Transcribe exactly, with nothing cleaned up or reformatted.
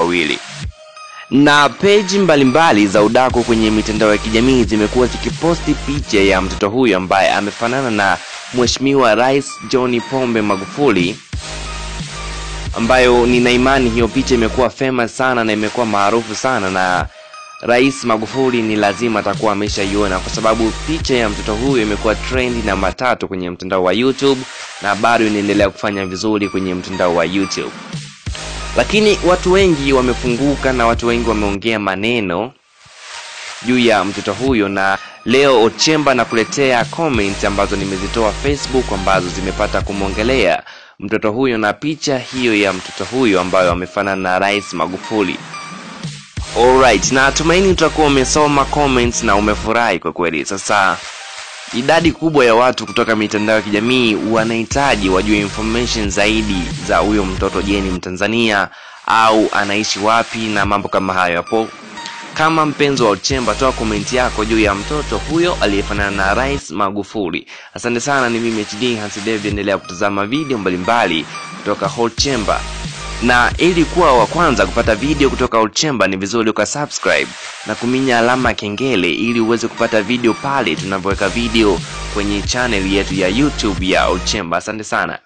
wawili. Na page mbalimbali za udaku kwenye mitandao ya kijamii zimekuwa zikiposti picha ya mtoto huyo ambaye amefanana na Mheshimiwa Rais John Pombe Magufuli, ambayo nina imani hiyo picha imekuwa famous sana na imekuwa maarufu sana, na Rais Magufuli ni lazima atakuwa ameshaiona kwa sababu picha ya mtoto huyo imekuwa trend namba tatu kwenye mtandao wa YouTube na bado inaendelea kufanya vizuri kwenye mtandao wa YouTube. Lakini watu wengi wamefunguka na watu wengi wameongea maneno juu ya mtoto huyo, na leo Ochemba na kuletea comments ambazo nimezitoa Facebook ambazo zimepata kumongelea mtoto huyo na picha hiyo ya mtoto huyo ambayo amefanana na Rais Magufuli. Alright, na tumaini utakuwa umesoma comments na umefurahi kwa kweli. Sasa idadi kubwa ya watu kutoka mitandao ya kijamii wanahitaji wajue information zaidi za huyo mtoto. Je, ni Mtanzania au anaishi wapi na mambo kama hayo. Hapo kama mpenzi wa Ochemba, toa comment yako juu ya mtoto huyo aliyefanana na Rais Magufuli. Asante sana, ni mimi H D Hansi David, endelea kutazama video mbalimbali kutoka Ochemba. Na ili kuwa wa kwanza kupata video kutoka Ochemba ni vizuri ukasubscribe na kuminya alama kengele ili uweze kupata video pale tunapoweka video kwenye channel yetu ya YouTube ya Ochemba. Asante sana.